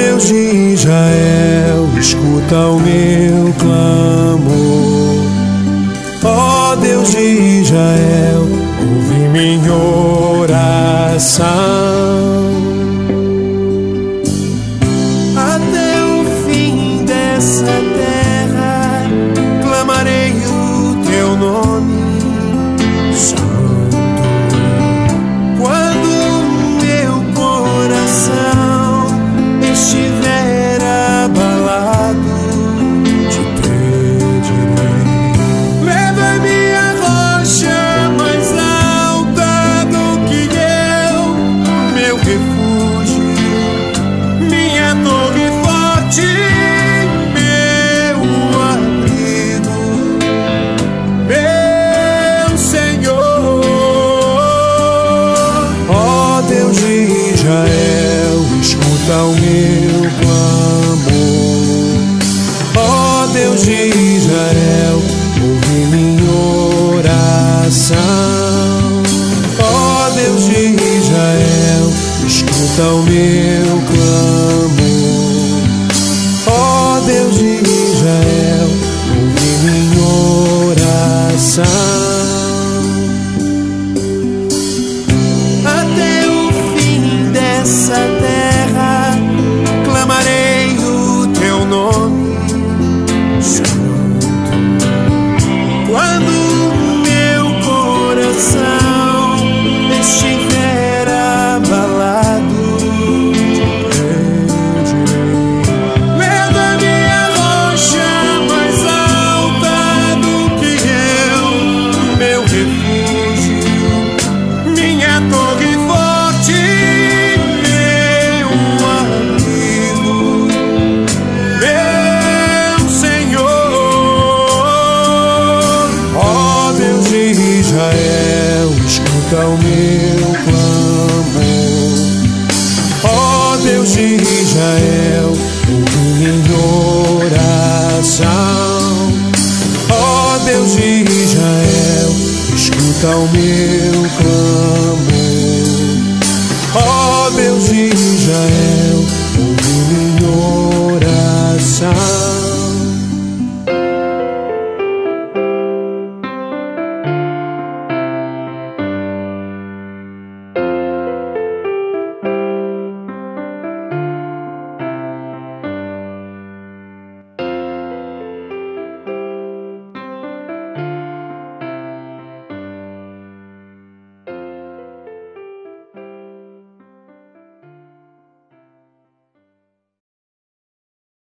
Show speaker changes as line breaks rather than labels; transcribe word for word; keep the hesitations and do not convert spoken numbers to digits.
Deus de Israel, escuta o meu clamor. Ó Deus de Israel, ouve minha oração. Até o fim dessa terra clamarei o teu nome santo. Quando meu coração estiver abalado, te pedirei. Leva-me à rocha mais alta do que eu, meu refúgio, minha torre forte, meu abrigo, meu Senhor. Ó Deus de Israel, escuta o meu clamor. Ó Deus de Israel, ouve minha oração. Ó Deus de Israel, escuta o meu clamor. Ó Deus de Israel, ouve minha oração. Até o fim dessa terra clamarei o teu nome santo. Quando meu coração estiver abalado, te pedirei. Leva-me à rocha mais alta do que eu, meu refúgio, minha torre forte, meu amigo, meu Senhor. Ó Deus de Israel, escuta o meu clamor. Ó Deus de Israel, ouve minha oração. Ó Deus de Israel, escuta o meu clamor. Ó Deus de Israel,